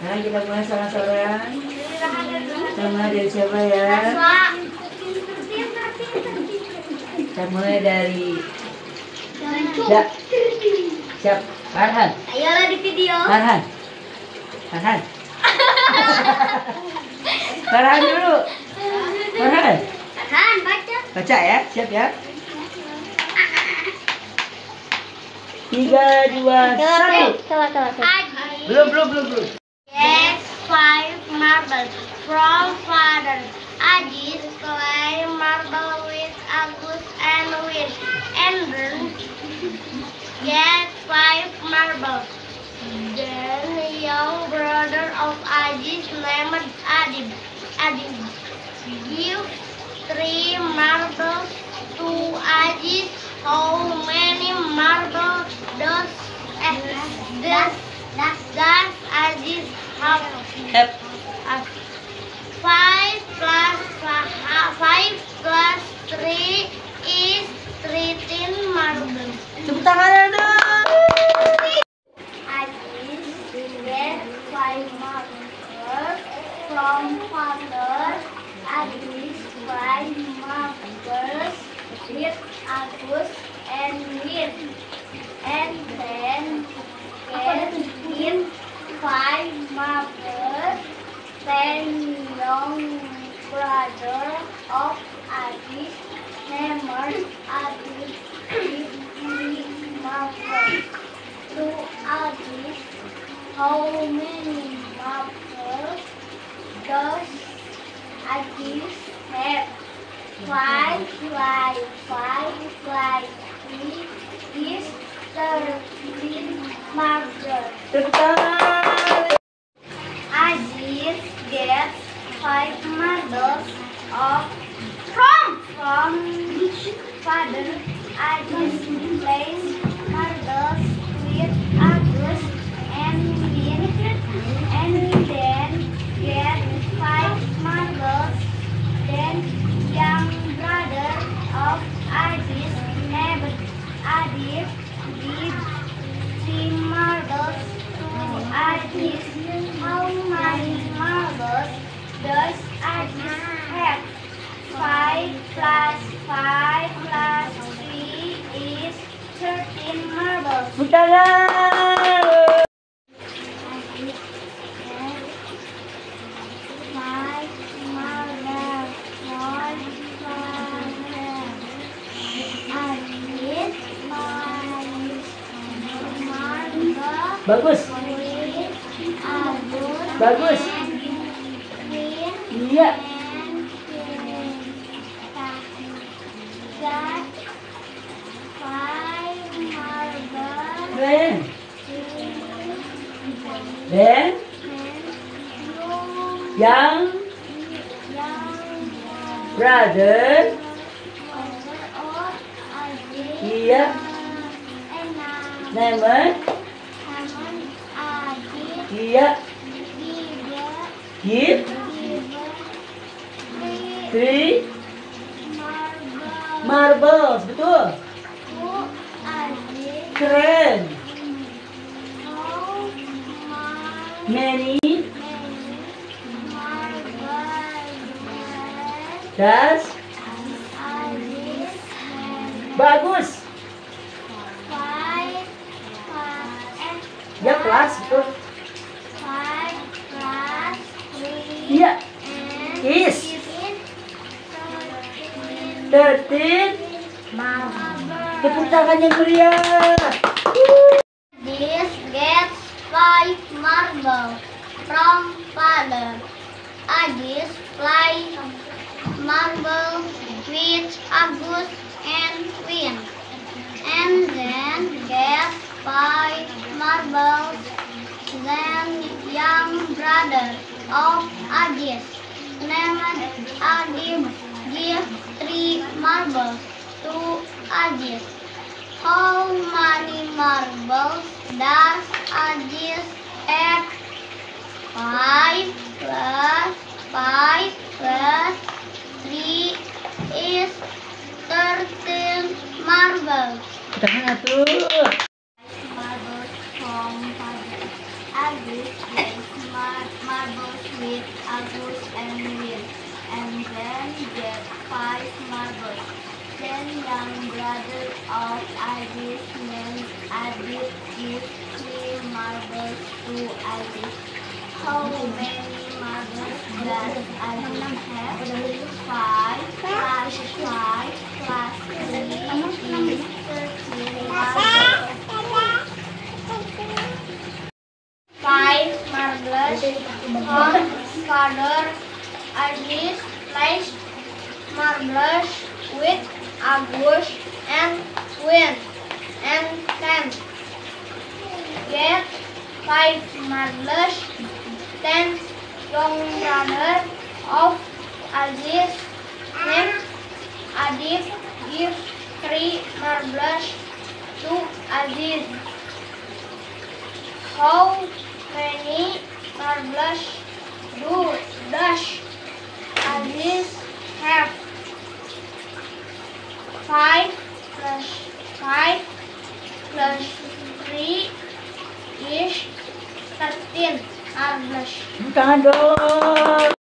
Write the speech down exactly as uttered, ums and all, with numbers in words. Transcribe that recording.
Nah, kita mulai salah seorang. Sama dari siapa ya? Kita mulai dari Da. Siap. Farhan. Ayolah di video. Farhan. Farhan. Farhan dulu. Farhan. Farhan baca. Baca ya, siap ya. Tiga, dua, satu. Belum, belum, belum, belum. Yes, five marbles from father. Ajis play marble with Agus and Win. And then get five marbles. Then the young brother of Ajis named Adib. Adib give three marbles to Ajis. How many marbles does eh, does does does Ajis have? Have. Uh, five plus five plus three is thirteen marbles. Tepuk tangan dulu. Ajis get five marbles from father. Ajis five marbles with Agus and Win. And then get him five marbles. Then young brother of Ajis named Ajis give three marbles to Ajis. How many marbles does Ajis have? Five plus five plus three is thirteen marbles. Tepuk tangan. Ajis gets five marbles of from from his father. Ajis plays marbles with Agus and Win, and then gets five marbles. Then young brother of Ajis named Adib give three marbles to Ajis. How many marbles does Ajis have? Five plus five plus three is thirteen marbles. Tepuk tangan. Ajis has five marbles. One father. Ajis five marbles. Bagus. Bagus. Iya. Ben. Ben. Young brother. Iya. Named. Iya. Give three marbles, betul. Keren. Many does bagus. Ya plus betul. Iya. Is thirteen. Tepuk tangan yang meriah. This gets five marbles from father. Ajis play marbles with Agus and Win, and then gets five marbles. Then young brother of Ajis named Adib give three marbles to Ajis. How many marbles does Ajis have? Five plus five plus three is thirteen marbles. Tangan tuh. Marbles from father. Ajis mar marbles with Agus and win, and then get five marbles. Then young brother of Agus named Adit gives three marbles to Adit. How many marbles does Adit have? Five plus five plus three is thirteen marbles. Five marbles on father Adit placed marbles with Agus and win, and then get five marbles. Then young brother of Adit named Adit gives three marbles to Adit. How many marbles do does Adit have? Five plus five plus three is thirteen marbles. Tangan dong.